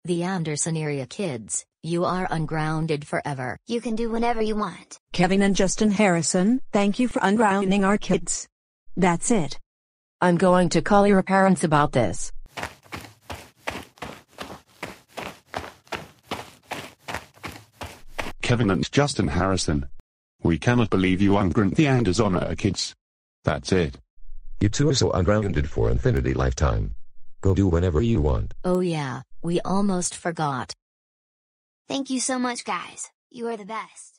The Andersoneria kids, you are ungrounded forever. You can do whatever you want. Kevin and Justin Harrison, thank you for ungrounding our kids. That's it. I'm going to call your parents about this. Kevin and Justin Harrison. We cannot believe you ungrounded the Andersoneria kids. That's it. You two are so ungrounded for infinity lifetime. Go do whatever you want. Oh yeah, we almost forgot. Thank you so much, guys. You are the best.